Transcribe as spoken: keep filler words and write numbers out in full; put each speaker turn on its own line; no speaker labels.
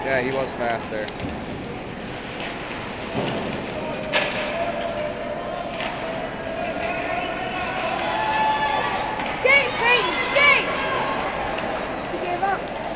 Yeah, he was fast there.
Skate, Peyton, skate! He gave up.